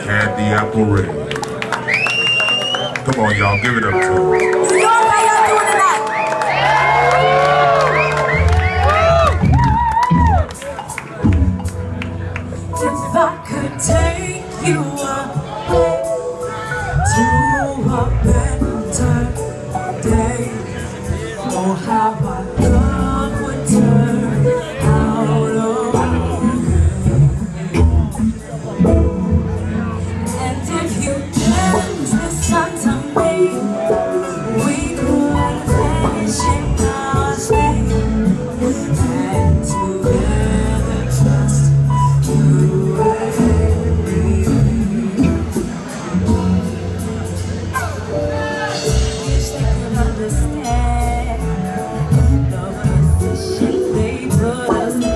Kandy Apple Redd. Come on, y'all, give it up to him. New York, how y'all doing tonight? If I could take you away to a better day, oh how our love would turn out okay. And if you dance the sun to me, we could vanish in our sleep and together trust you and me. Wish they could understand the position they put us in.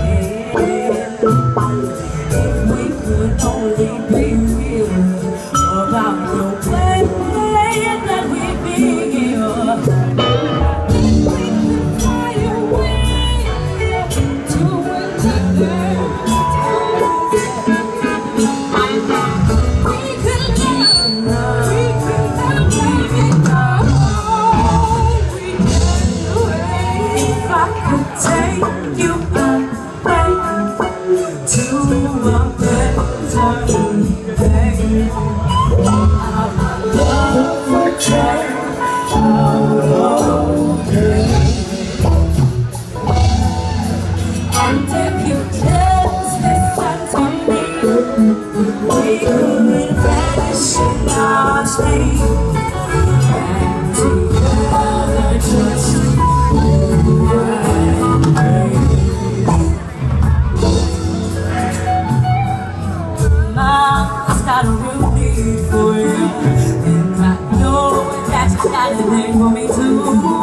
If we could only be real about the way that we feel, we could fly away to another time. We could love, we could make it all we can do. If I could take you away to a better day, our love would turn out okay. And if you just listen to me, we could vanish in our sleep and together just you and me. Mama's got a real need for you, and I know that you got a thing for me too.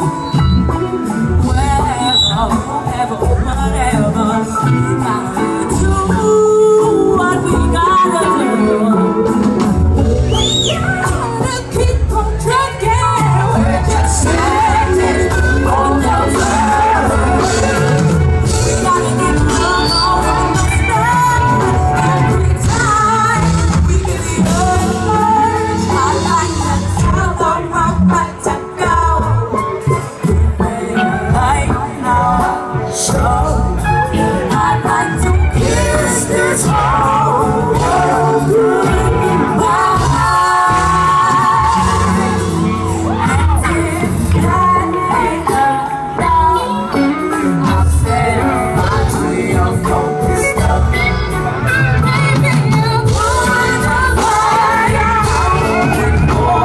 Wherever, whoever, whatever, we gotta do what we gotta do. We gotta keep on trucking. We're just standing on the road. We gotta get love on the stand. Every time we give you a word, I like to tell the wrong way to go. Right now, so I'd like to kiss this whole world goodbye. And if that ain't enough, I'll say goodbye to your focused love. Maybe you wonder why I'm hoping for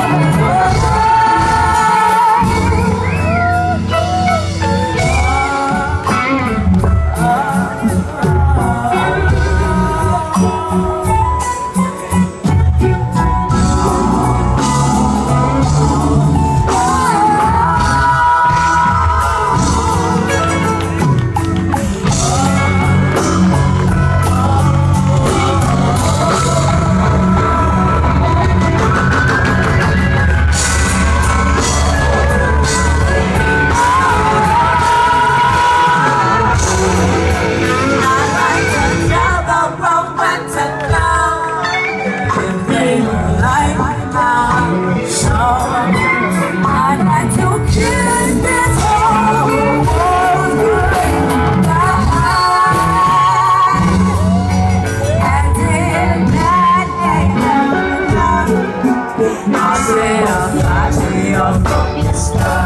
I'll say I'll fly to your focus.